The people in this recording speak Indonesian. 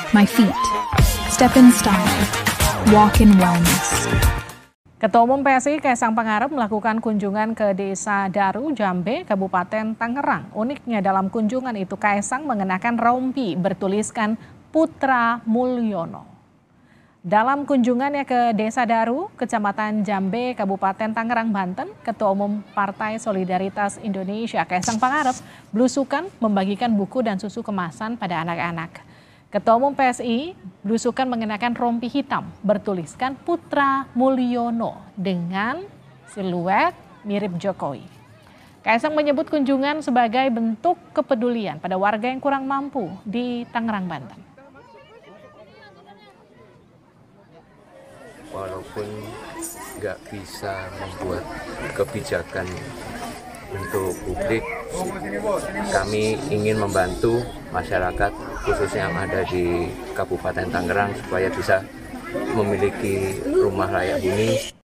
my feet. Step in style, walk in wellness. Ketua Umum PSI Kaisang Pangarep melakukan kunjungan ke Desa Daru, Jambe, Kabupaten Tangerang. Uniknya dalam kunjungan itu Kaisang mengenakan rompi bertuliskan Putra Mulyono. Dalam kunjungannya ke Desa Daru, Kecamatan Jambe, Kabupaten Tangerang, Banten, Ketua Umum Partai Solidaritas Indonesia Kaisang Pangarep belusukan membagikan buku dan susu kemasan pada anak-anak. Ketua Umum PSI belusukan mengenakan rompi hitam bertuliskan Putra Mulyono dengan siluet mirip Jokowi. Kaisang menyebut kunjungan sebagai bentuk kepedulian pada warga yang kurang mampu di Tangerang, Banten. Walaupun nggak bisa membuat kebijakan untuk publik, kami ingin membantu masyarakat khususnya yang ada di Kabupaten Tangerang supaya bisa memiliki rumah layak huni.